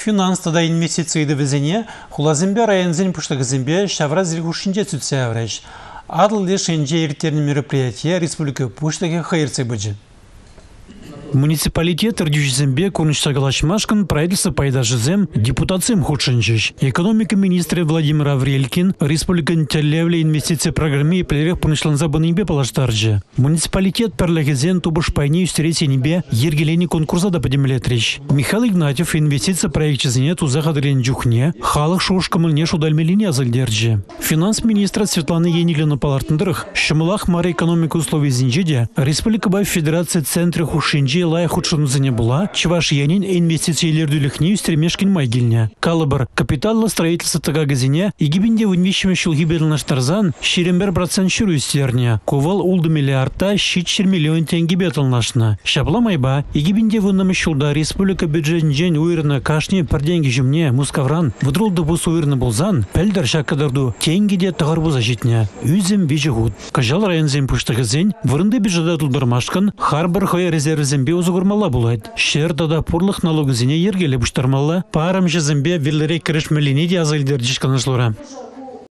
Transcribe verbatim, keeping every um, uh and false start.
Финанста инвестиции везене хулазымбе районзен пуштагызымбе шавра зилгушинже түтсе авреш. Адыл лешенже иртерни мероприятия республика пуштаге хайырцы быджы. Муниципалитет Рдюжзембе Курнштагалашмашкан правительство пайдажызем депутациям худшинчиш. Экономика министра Владимир Аврелькин республикан телевле инвестиция программе плерех пунышланзабаныбе палаштаржы. Муниципалитет перлегезен тубыш пайне үстересенебе ергелени конкурса да подемлетрич. Михаил Игнатьев инвестиция проектчизине тузахадрен джухне халық шушкамылне шудальмелине азылдерджи. Финанс министра Светлана Енилина палартындырых шымылах мара экономика условий зинжеде республика бай федерация центра хушинджи лай худшынызыне була, Чувашиянин инвестициялердулихне үстремешкин майгильня. Калабар капиталла строительство тагагазине игибинде вынвещеме шулгиберлнаштарзан шерембер процент шүру үстерне. Ковал улды миллиардта шитшер миллион тенге беталнашна. Шабла майба игибинде выннамы шулда республика бюджетин жен уйрна кашне парденги жемне мускавран выдрулды бус уйрна булзан пәлдер шакадарду тенгеде тағарбу зажитне. Үзім вежігуд. Кажал районзем пуштагазен вырынды бюджета тулдармашкан харбар хоя резервзем Беузугурмала булайт. Шердада пурлых налогызине ергеле буштармалла. Парам жезембе виллерей крешмелине диазылдер дишканышлора.